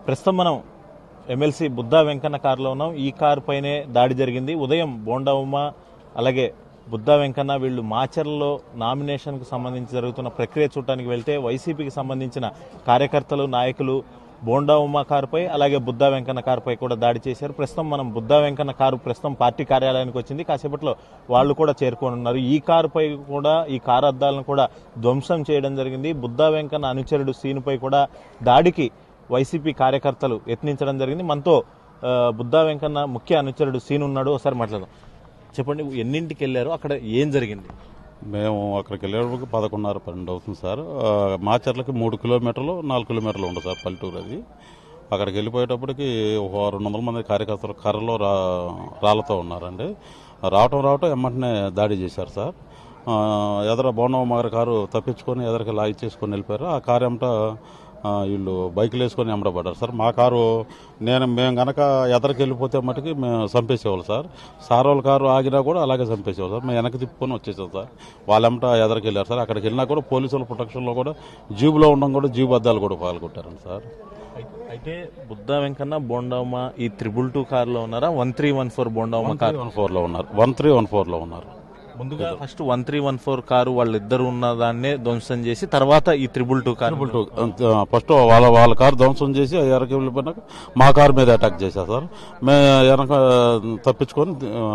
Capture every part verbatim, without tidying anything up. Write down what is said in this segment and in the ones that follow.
ప్రస్తుతం మనం ఎమ్మెల్సీ బుద్దా వెంకన్న కారులో ఉన్నాం. ఈ కారు పైనే దాడి జరిగింది. ఉదయం బోండా ఉమ్మ అలాగే బుద్దా వెంకన్న వీళ్ళు మాచర్లలో నామినేషన్కు సంబంధించి జరుగుతున్న ప్రక్రియ చూడటానికి వెళ్తే వైసీపీకి సంబంధించిన కార్యకర్తలు నాయకులు బోండా ఉమ్మ కారుపై అలాగే బుద్దా వెంకన్న కారుపై కూడా దాడి చేశారు. ప్రస్తుతం మనం బుద్దా వెంకన్న కారు ప్రస్తుతం పార్టీ కార్యాలయానికి వచ్చింది. కాసేపట్లో వాళ్ళు కూడా చేరుకొని ఉన్నారు. ఈ కారుపై కూడా ఈ కారు అద్దాలను కూడా ధ్వంసం చేయడం జరిగింది. బుద్దా వెంకన్న అనుచరుడు సీనుపై కూడా దాడికి వైసీపీ కార్యకర్తలు యత్నించడం జరిగింది. మనతో బుద్దా వెంకన్న ముఖ్య అనుచరుడు సీను ఉన్నాడు. ఒకసారి మాట్లాడదాం. చెప్పండి, ఎన్నింటికి వెళ్ళారు, అక్కడ ఏం జరిగింది? మేము అక్కడికి వెళ్ళేటప్పుడు పదకొండున్నర పన్నెండు అవుతుంది సార్. మాచర్లకి మూడు కిలోమీటర్లు నాలుగు కిలోమీటర్లు ఉంటుంది సార్ పల్లెటూరు. అది అక్కడికి వెళ్ళిపోయేటప్పటికి ఒక రెండు వందల మంది కార్యకర్తలు కర్రలో రా రాళ్లతో ఉన్నారండి. రావటం రావటం ఎమ్మటనే దాడి చేశారు సార్. ఎదర బోండమ్మ గారి కారు తప్పించుకొని ఎదరికి లాగి చేసుకొని వెళ్ళిపోయారు. ఆ కారు ఏమిట వీళ్ళు బైకులు వేసుకొని ఎమ్మడబడ్డారు సార్. మా కారు నేను మేము గనక ఎదరికి వెళ్ళిపోతే మటుకి మేము చంపేసేవాళ్ళు సార్. సార్ వాళ్ళ కారు ఆగినా కూడా అలాగే చంపేసేవాళ్ళు సార్. మేము వెనక్కి తిప్పుకొని వచ్చేసాం సార్. వాళ్ళెమ్మట ఎదరికి వెళ్ళారు సార్. అక్కడికి వెళ్ళినా కూడా పోలీసుల ప్రొటెక్షన్లో కూడా జీబులో ఉండడం కూడా జీబు అద్దాలు కూడా పాల్గొట్టారండి సార్. అయితే బుద్దా వెంకన్న బోండమ్మ ఈ త్రిబుల్ టూ కారులో ఉన్నారా? వన్ త్రీ వన్ ఫోర్ బోండమ్మ కార్ వన్ ఫోర్ లో ఉన్నారు. వన్ త్రీ వన్ ఫోర్ లో ఉన్నారు. ముందుగా first one three one four car వాళ్ళిద్దరు ఉన్న దాన్నే ధ్వంసం చేసి తర్వాత ఈ triple two car triple two first వాళ్ళ వాళ్ళ కారు ధ్వంసం చేసి ఎనక వెళ్ళిపోయినాక మా కారు మీద అటాక్ చేశారు సార్. మేము వెనక తప్పించుకొని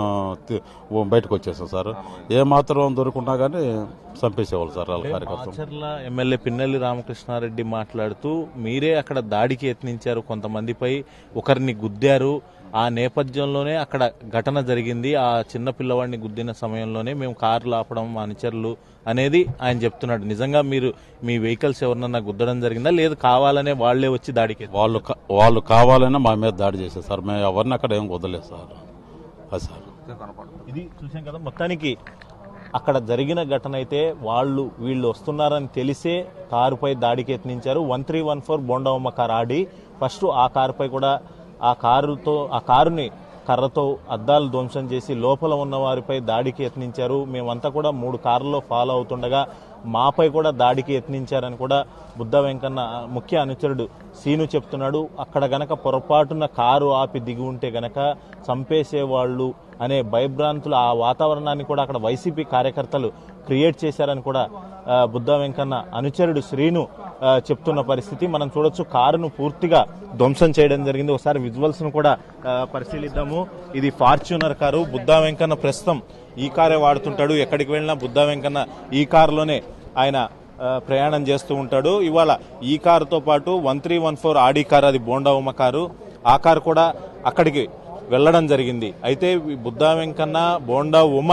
బయటకు వచ్చేసాం సార్. ఏ మాత్రం దొరుకున్నా కానీ చంపేసేవాళ్ళు సార్ వాళ్ళ కార్యకర్తలు. మాచర్ల ఎమ్మెల్యే పిన్నెల్లి రామకృష్ణారెడ్డి మాట్లాడుతూ మీరే అక్కడ దాడికి యత్నించారు, కొంతమందిపై ఒకరిని గుద్దారు, ఆ నేపథ్యంలోనే అక్కడ ఘటన జరిగింది, ఆ చిన్న పిల్లవాడిని గుద్దిన సమయంలోనే మేము కార్లు ఆపడం మా అనుచరులు అనేది ఆయన చెప్తున్నాడు. నిజంగా మీరు మీ వెహికల్స్ ఎవరినన్నా గుద్దడం జరిగిందా, లేదు కావాలనే వాళ్లే వచ్చి దాడికి? వాళ్ళు వాళ్ళు కావాలనే మా మీద దాడి చేశారు సార్. మేము ఎవరిని అక్కడ ఏం వదలేదు సార్. అది సార్ ఇది చూసాం కదా. మొత్తానికి అక్కడ జరిగిన ఘటన అయితే వాళ్ళు వీళ్ళు వస్తున్నారని తెలిసే కారుపై దాడికి యత్నించారు. వన్ త్రీ వన్ ఫోర్ బోండమ్మ కారు ఆడి ఫస్ట్ ఆ కారుపై కూడా ఆ కారుతో ఆ కారుని కర్రతో అద్దాలు ధ్వంసం చేసి లోపల ఉన్న వారిపై దాడికి యత్నించారు. మేమంతా కూడా మూడు కార్లలో ఫాలో అవుతుండగా మాపై కూడా దాడికి యత్నించారని కూడా బుద్దా వెంకన్న ముఖ్య అనుచరుడు సీను చెప్తున్నాడు. అక్కడ గనక పొరపాటున కారు ఆపి దిగి ఉంటే గనక చంపేసేవాళ్ళు అనే భయభ్రాంతులు ఆ వాతావరణాన్ని కూడా అక్కడ వైసీపీ కార్యకర్తలు క్రియేట్ చేశారని కూడా బుద్దా వెంకన్న అనుచరుడు శ్రీను చెప్తున్న పరిస్థితి మనం చూడొచ్చు. కారును పూర్తిగా ధ్వంసం చేయడం జరిగింది. ఒకసారి విజువల్స్ ను కూడా పరిశీలిద్దాము. ఇది ఫార్చ్యూనర్ కారు. బుద్దా వెంకన్న ప్రస్తుతం ఈ కారే వాడుతుంటాడు. ఎక్కడికి వెళ్ళినా బుద్దా వెంకన్న ఈ కారులోనే ఆయన ప్రయాణం చేస్తూ ఉంటాడు. ఇవాళ ఈ కారుతో పాటు one three one four Audi car, అది బోండా ఉమ్మ కారు, ఆ కారు కూడా అక్కడికి వెళ్లడం జరిగింది. అయితే బుద్దా వెంకన్న బోండా ఉమ్మ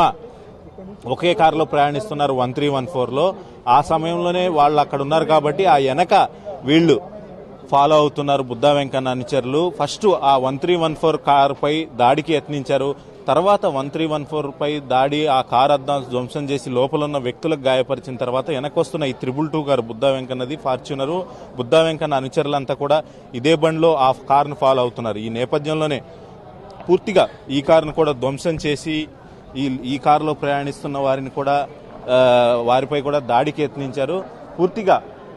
ఒకే కారులో ప్రయాణిస్తున్నారు వన్ త్రీ వన్ ఫోర్ లో. ఆ సమయంలోనే వాళ్ళు అక్కడ ఉన్నారు కాబట్టి ఆ వెనక వీళ్ళు ఫాలో అవుతున్నారు బుద్దా వెంకన్న అనుచరులు. ఫస్ట్ ఆ one three one four car పై దాడికి యత్నించారు. తర్వాత వన్ త్రీ వన్ ఫోర్ పై దాడి ఆ కారు అద్దాలు ధ్వంసం చేసి లోపల ఉన్న వ్యక్తులకు గాయపరిచిన తర్వాత వెనకొస్తున్న ఈ త్రిబుల్ టూ కారు బుద్దా వెంకన్నది ఫార్చ్యూనరు. బుద్దా వెంకన్న అనుచరులంతా కూడా ఇదే బండిలో ఆ కారును ఫాలో అవుతున్నారు. ఈ నేపథ్యంలోనే పూర్తిగా ఈ కారును కూడా ధ్వంసం చేసి ఈ ఈ కారులో ప్రయాణిస్తున్న వారిని కూడా వారిపై కూడా దాడికి యత్నించారు. పూర్తిగా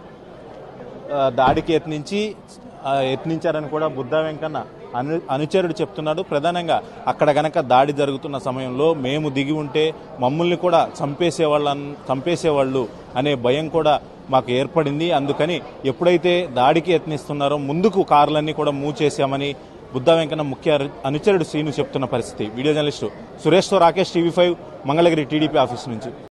దాడికి యత్నించి యత్నించారని కూడా బుద్దా వెంకన్న అను అనుచరుడు చెప్తున్నాడు. ప్రధానంగా అక్కడ గనక దాడి జరుగుతున్న సమయంలో మేము దిగి ఉంటే మమ్మల్ని కూడా చంపేసేవాళ్ళ చంపేసేవాళ్ళు అనే భయం కూడా మాకు ఏర్పడింది. అందుకని ఎప్పుడైతే దాడికి యత్నిస్తున్నారో ముందుకు కార్లన్నీ కూడా మూవ్ చేశామని బుద్దా వెంకన్న ముఖ్య అనుచరుడు శ్రీను చెప్తున్న పరిస్థితి. వీడియో జర్నలిస్టు సురేష్తో Rakesh, TV five, Mangalagiri TDP office నుంచి.